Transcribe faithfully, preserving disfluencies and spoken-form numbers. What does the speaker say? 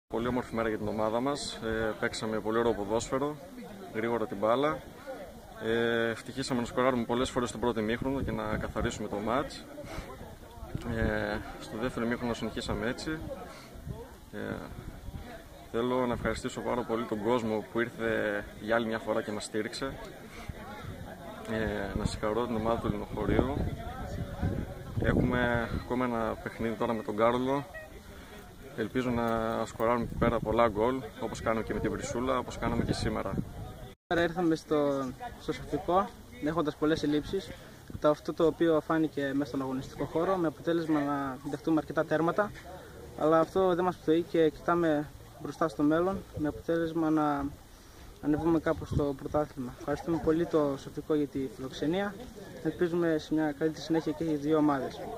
Πολύ όμορφη μέρα για την ομάδα μας. Ε, παίξαμε πολύ ωραίο ποδόσφαιρο, γρήγορα την μπάλα. Ε, ευτυχήσαμε να σκοράρουμε πολλές φορές στον πρώτο ημίχρονο και να καθαρίσουμε το μάτς. Ε, στο δεύτερο ημίχρονο συνεχίσαμε έτσι. Ε, θέλω να ευχαριστήσω πάρα πολύ τον κόσμο που ήρθε για άλλη μια φορά και μας στήριξε. Ε, να συγχαρώ την ομάδα του Λινοχωρίου. Έχουμε ακόμα ένα παιχνίδι τώρα με τον Κάρολο. Ελπίζω να σκοράρουμε εκεί πέρα πολλά γκολ, όπως κάναμε και με την Βρυσούλα, όπως κάναμε και σήμερα. Σήμερα ήρθαμε στο, στο Σοφικό, έχοντας πολλές ελλείψεις, το αυτό το οποίο φάνηκε μέσα στον αγωνιστικό χώρο, με αποτέλεσμα να δεχτούμε αρκετά τέρματα, αλλά αυτό δεν μας πτωεί και κοιτάμε μπροστά στο μέλλον, με αποτέλεσμα να ανεβούμε κάπως στο πρωτάθλημα. Ευχαριστούμε πολύ το Σοφικό για τη φιλοξενία, ελπίζουμε σε μια καλή συνέχεια και οι δύο ομάδες.